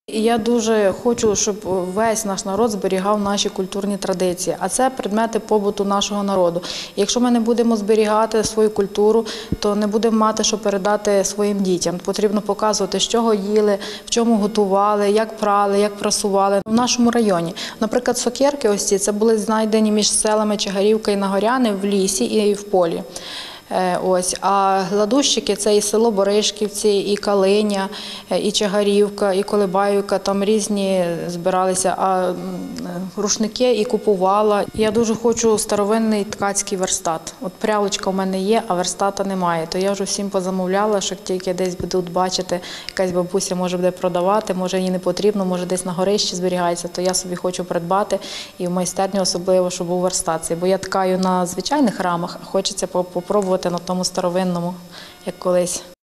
І я дуже хочу, щоб весь наш народ зберігав наші культурні традиції, а це предмети побуту нашого народу. І якщо ми не будемо зберігати свою культуру, то не будемо мати, що передати своїм дітям. Потрібно показувати, з чого їли, в чому готували, як прали, як прасували. В нашому районі, наприклад, сокирки ось ці, це були знайдені між селами Чагарівка і Нагоряни в лісі і в полі. А гладущики – це і село Боришківці, і Калиня, і Чагарівка, і Колибаївка, там різні збиралися, а рушники і купувала. Я дуже хочу старовинний ткацький верстат. От прялочка в мене є, а верстата немає. То я вже всім позамовляла, що тільки десь будуть бачити, якась бабуся може буде продавати, може їй не потрібно, може десь на горищі зберігається, то я собі хочу придбати і в майстерні особливо, щоб був верстат. Бо я ткаю на звичайних рамах, а хочеться попробувати на тому старовинному, як колись.